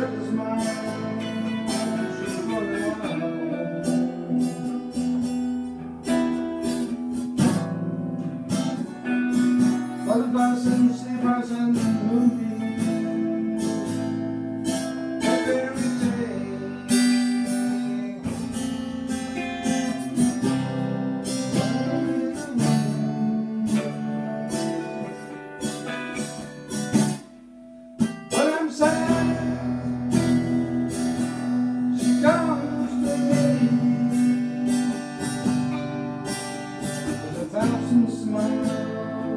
is mine. She's running wild. Butterflies and sleepers and moonbeams, every day. When I'm sad, she comes to me with 1,000 smiles.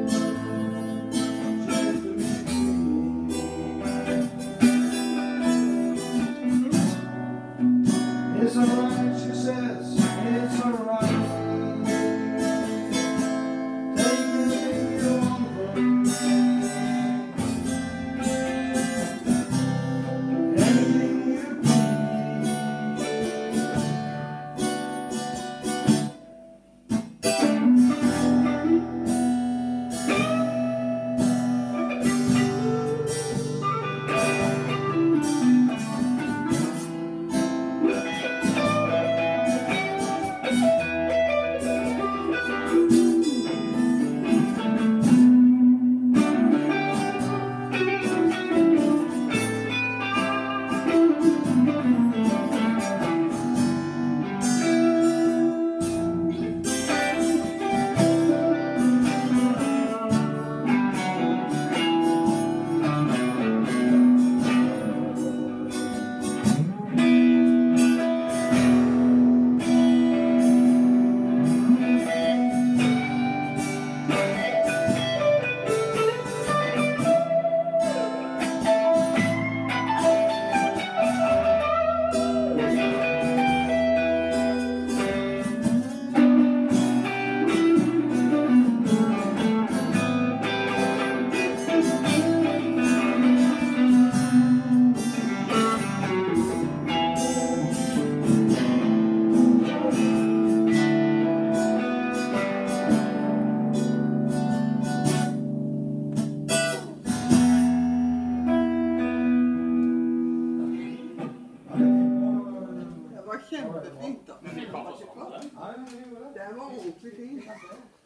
It's alright, she says, it's alright. Take anything you want from me, anything you Det var kjempefint da. Det var ordentlig fint.